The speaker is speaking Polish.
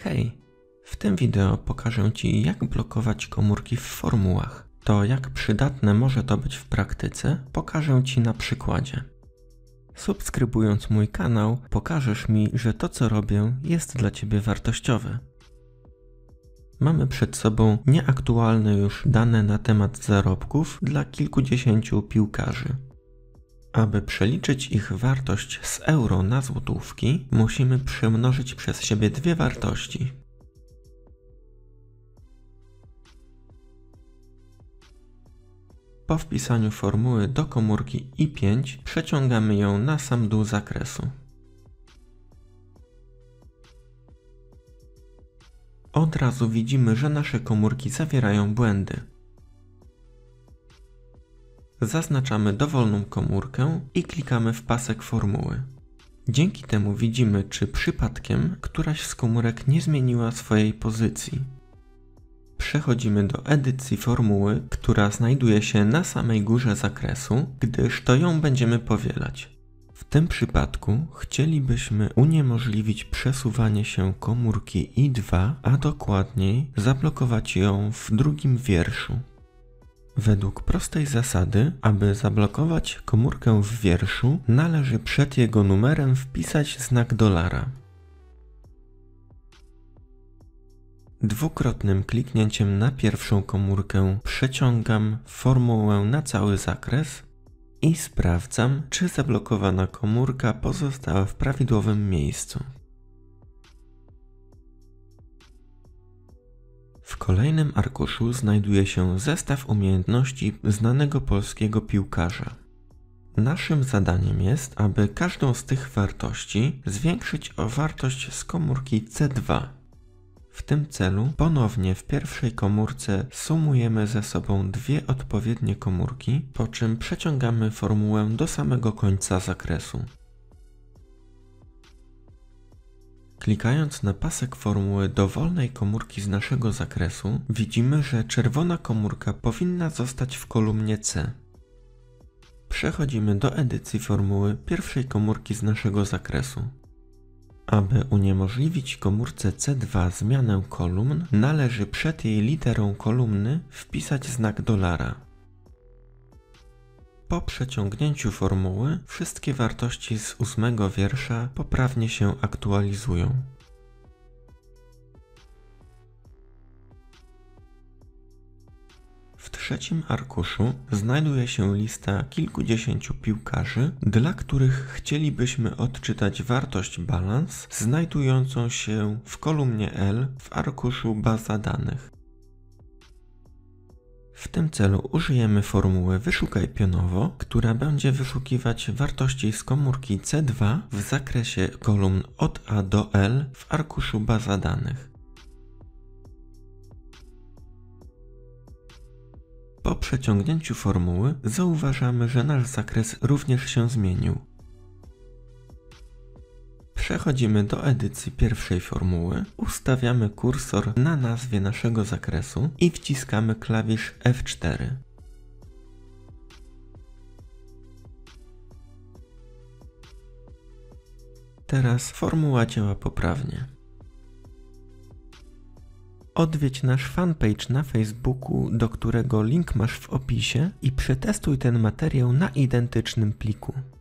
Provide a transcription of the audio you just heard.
Hej! W tym wideo pokażę Ci, jak blokować komórki w formułach. To, jak przydatne może to być w praktyce, pokażę Ci na przykładzie. Subskrybując mój kanał, pokażesz mi, że to, co robię, jest dla Ciebie wartościowe. Mamy przed sobą nieaktualne już dane na temat zarobków dla kilkudziesięciu piłkarzy. Aby przeliczyć ich wartość z euro na złotówki, musimy przemnożyć przez siebie dwie wartości. Po wpisaniu formuły do komórki I5 przeciągamy ją na sam dół zakresu. Od razu widzimy, że nasze komórki zawierają błędy. Zaznaczamy dowolną komórkę i klikamy w pasek formuły. Dzięki temu widzimy, czy przypadkiem któraś z komórek nie zmieniła swojej pozycji. Przechodzimy do edycji formuły, która znajduje się na samej górze zakresu, gdyż to ją będziemy powielać. W tym przypadku chcielibyśmy uniemożliwić przesuwanie się komórki I2, a dokładniej zablokować ją w drugim wierszu. Według prostej zasady, aby zablokować komórkę w wierszu, należy przed jego numerem wpisać znak $. Dwukrotnym kliknięciem na pierwszą komórkę przeciągam formułę na cały zakres i sprawdzam, czy zablokowana komórka pozostała w prawidłowym miejscu. W kolejnym arkuszu znajduje się zestaw umiejętności znanego polskiego piłkarza. Naszym zadaniem jest, aby każdą z tych wartości zwiększyć o wartość z komórki C2. W tym celu ponownie w pierwszej komórce sumujemy ze sobą dwie odpowiednie komórki, po czym przeciągamy formułę do samego końca zakresu. Klikając na pasek formuły dowolnej komórki z naszego zakresu, widzimy, że czerwona komórka powinna zostać w kolumnie C. Przechodzimy do edycji formuły pierwszej komórki z naszego zakresu. Aby uniemożliwić komórce C2 zmianę kolumn, należy przed jej literą kolumny wpisać znak $. Po przeciągnięciu formuły wszystkie wartości z 8 wiersza poprawnie się aktualizują. W trzecim arkuszu znajduje się lista kilkudziesięciu piłkarzy, dla których chcielibyśmy odczytać wartość balans znajdującą się w kolumnie L w arkuszu baza danych. W tym celu użyjemy formuły wyszukaj pionowo, która będzie wyszukiwać wartości z komórki C2 w zakresie kolumn od A do L w arkuszu baza danych. Po przeciągnięciu formuły zauważamy, że nasz zakres również się zmienił. Przechodzimy do edycji pierwszej formuły, ustawiamy kursor na nazwie naszego zakresu i wciskamy klawisz F4. Teraz formuła działa poprawnie. Odwiedź nasz fanpage na Facebooku, do którego link masz w opisie i przetestuj ten materiał na identycznym pliku.